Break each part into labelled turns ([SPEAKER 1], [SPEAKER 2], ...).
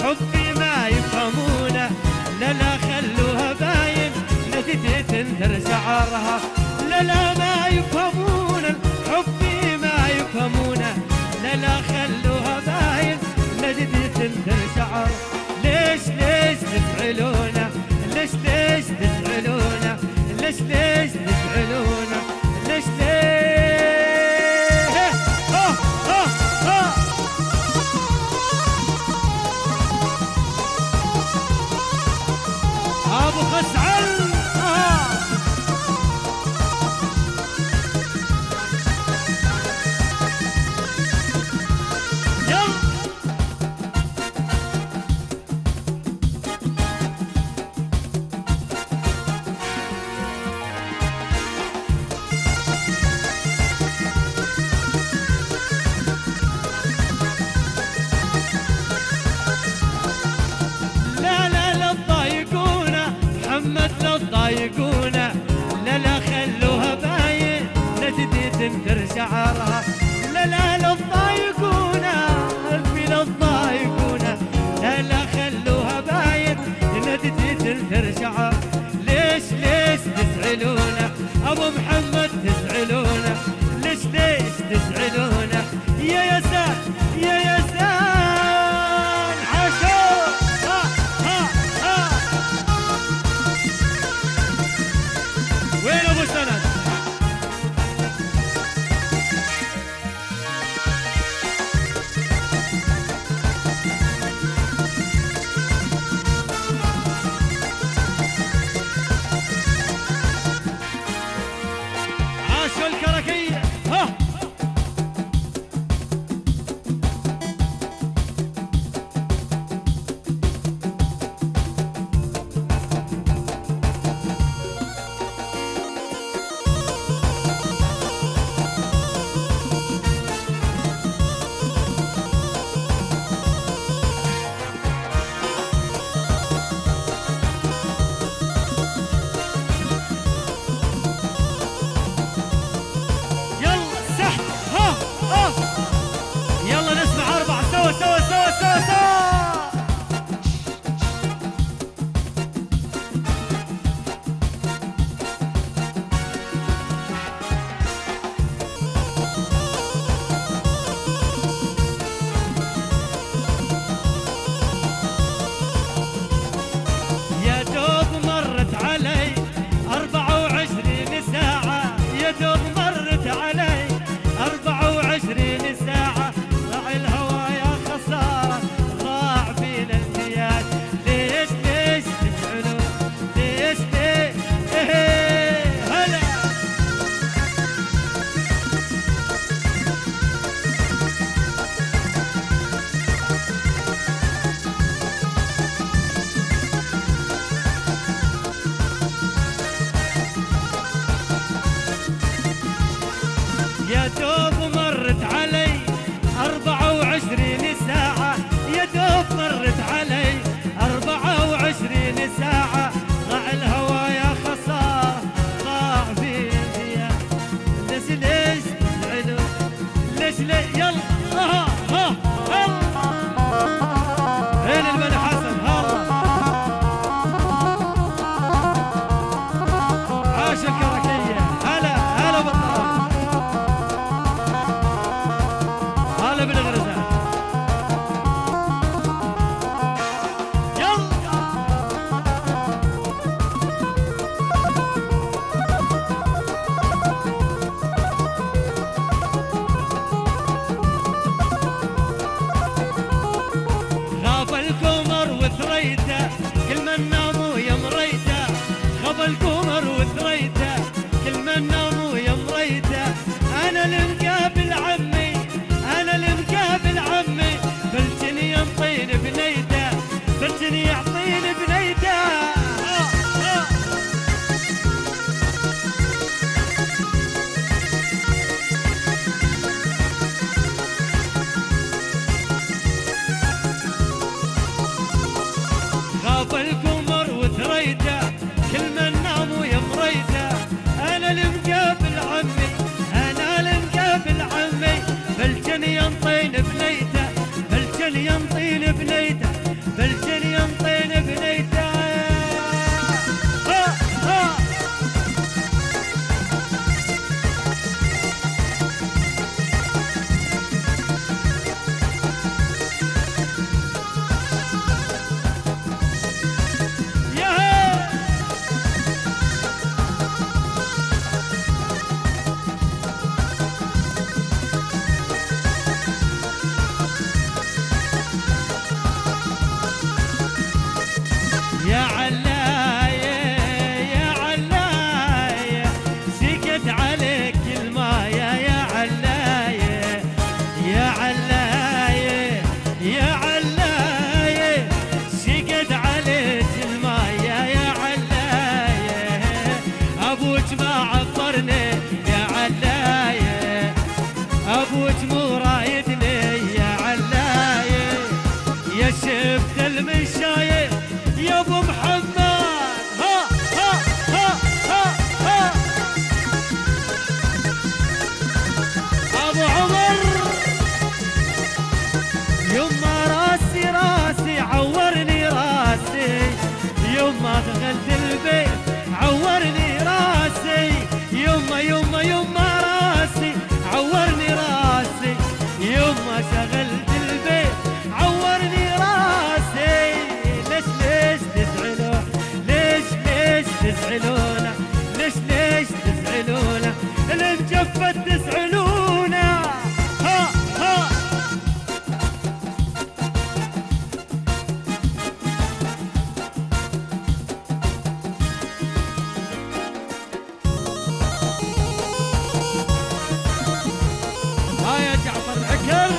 [SPEAKER 1] حبي ما يفهمونه، لا لا خلوها باين نجدي تنثر شعرها، لا لا ما يفهمونه حبي ما يفهمونه، لا لا خلوها باين نجدي تنثر شعرها. ليش ليش تزعلونه، ليش ليش تزعلونه، ليش ليش تزعلونه، ليش ليش ابو خسعل تضايقونا، لا لا خلوها باين نجدي تنثر شعرها، لا لا لا تضايقونا قلبي لا تضايقونا، لا لا خلوها باين نجدي تنثر شعرها. ليش ليش تزعلونا ابو محمد تزعلونا، ليش ليش تزعلونا يا ياسان يا ياسان عاشور وين ابو سند؟ عاشوا الكركية ها يا دوب مرت علي 24 ساعة، يا دوب مرت علي 24 ساعة، ضاع الهوى يا خسارة ضاع في الغياب. ليش ليش تزعلوا ليش ليش يلا ها ها يلا وين البني حسن هلا عاش الكركية هلا هلا بالطرف هلا بالغرزة يلا غاب القمر وثريته كل من ناموا يا مريته، غاب القمر وثريته كل من ناموا يا مريته. انا اللي مقابل عمي انا اللي مقابل عمي، فلتني ينطيني بنيته فلتني يعطيني بنيته. غاب القمر وثريته كل من ناموا يا مريته، انا اللي مقابل عمي انا اللي مقابل عمي، فلتني ينطيني بنيته فلتني ينطيني بنيته شفت المشايخ يا ابو محمد. ها ها ها ها ها ابو عمر يما راسي راسي عورني راسي، يما دخلت البيت عورني راسي، يما يما يما راسي عورني راسي، يما شغلت البيت عورني راسي. ليش ليش تزعلون؟ ليش ليش تزعلون؟ ليش ليش تزعلون؟ المجفت تزعلونه. ها ها ها يا جعفر العكر.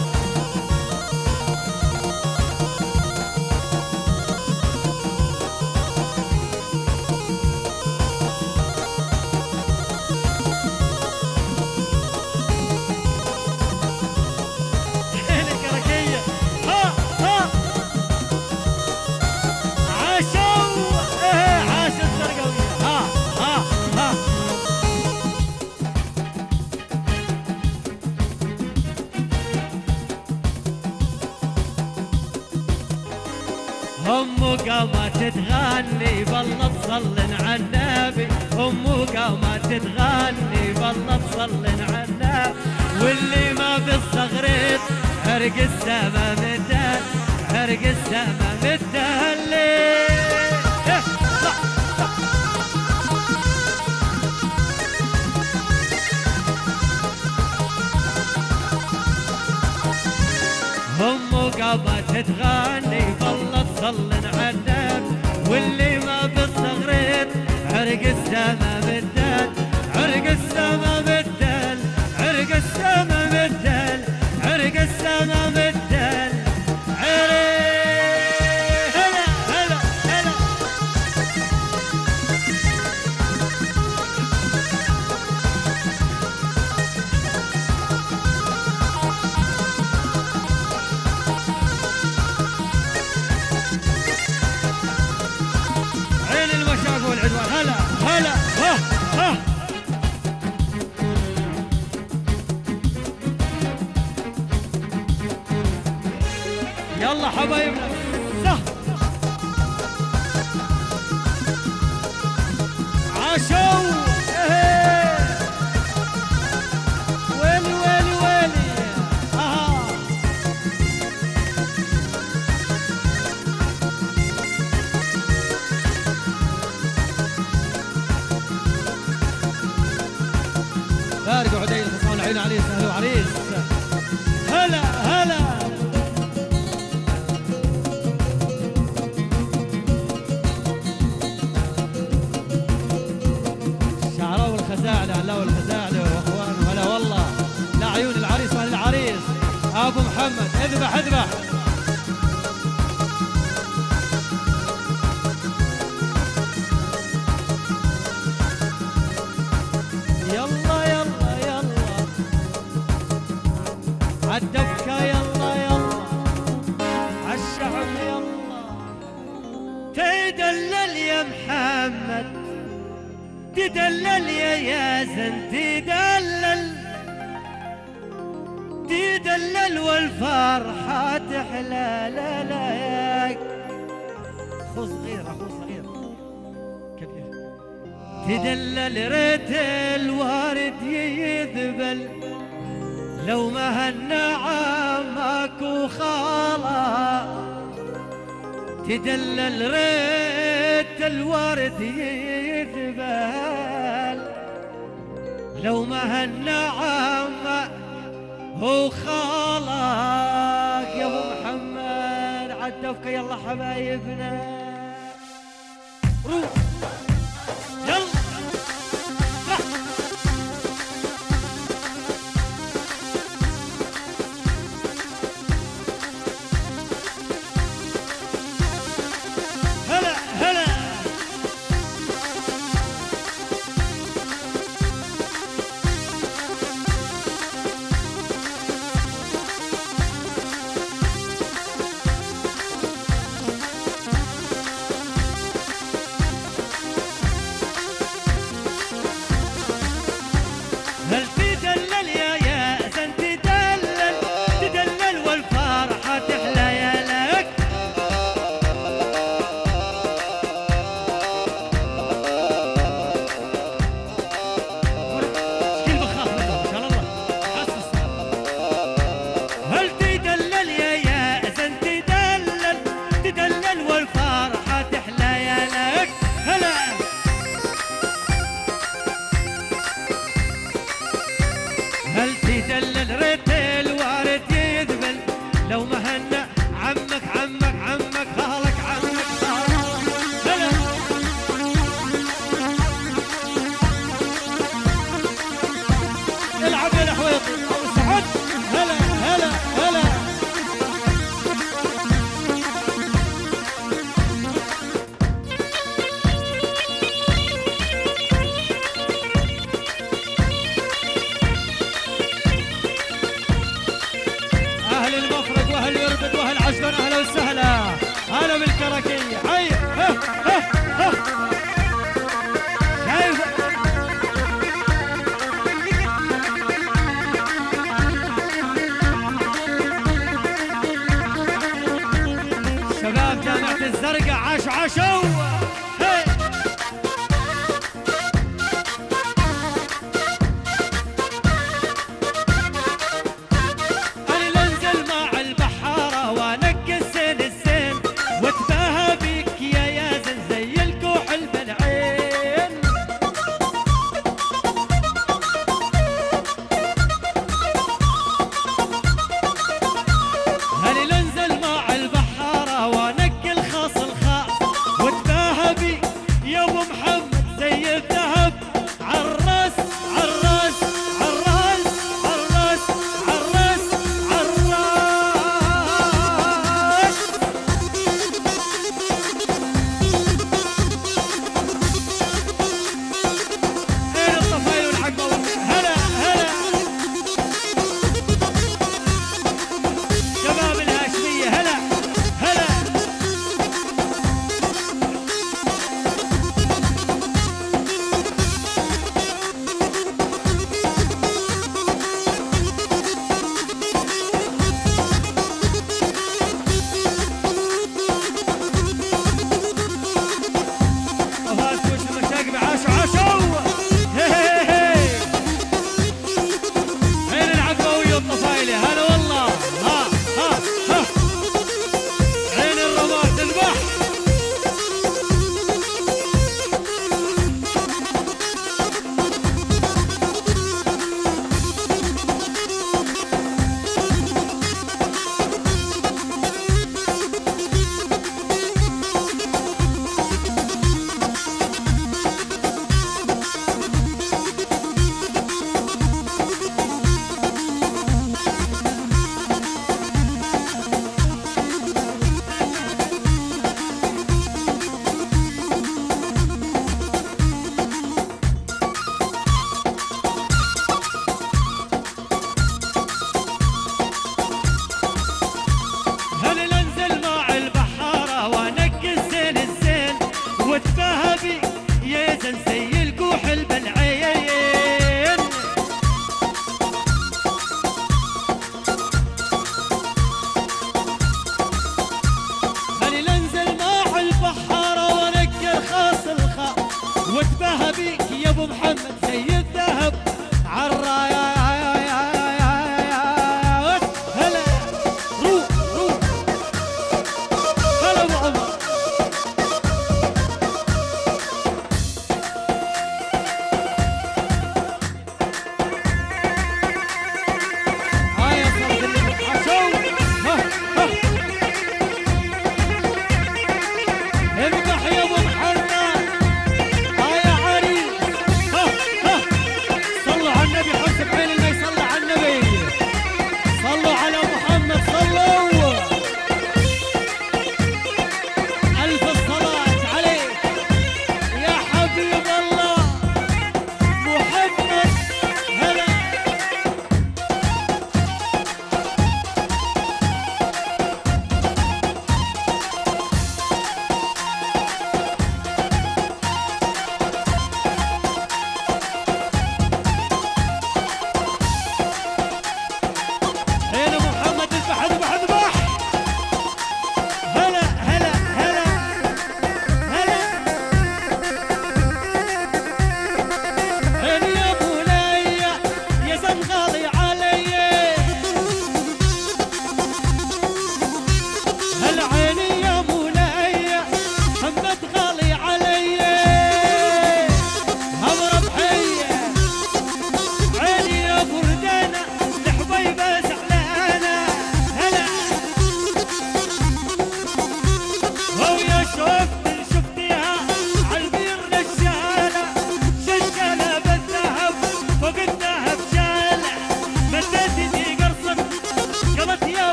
[SPEAKER 1] أمه قامت تغني بالله تصلن على النبي، أمه قامت تغني بالله تصلن على النبي، واللي ما بالصغريط عرق السما مدهن، عرق السما مدهن ليه. أمه قامت تغني بالله تصلن على النبي، واللي ما بالصغريط عرق السما مدهن، عرق السما مدهن، عرق السما مدهن، عرق السما مدهن، عرق. هلا هلا هلا عين المشاق والعدوان. هلا هلا ها ها يلا حبايبنا صح عاشوا. ويلي ويلي ويلي. اها فارق وعدي خصمان عين عريس. اهلا وعريس. هلا هلا الشعراء والخزاعلة. هلا والخزاعلة واخوانه. هلا والله. لا عيون العريس واهل العريس. ابو محمد اذبح اذبح. يلا يلا يلا عالدبكة. يلا يلا عالشعب. يلا تدلل يا محمد، تدلل يا ياسن، تدلل تدلل والفرحة تحلى. لا لا ياك اخو صغير اخو صغير كبير. تدلل ريت الوارد يذبل، لو ما هالنعمك وخالا. تدلل ريت الورد يذبل، لو ما هالنعمك وخالك. يا ابو محمد عالدفكة. يلا حبايبنا روح يلا. هلا هلا شباب الكركية هيا ها ها ها شايف شباب جامعة الزرقاء عاشوا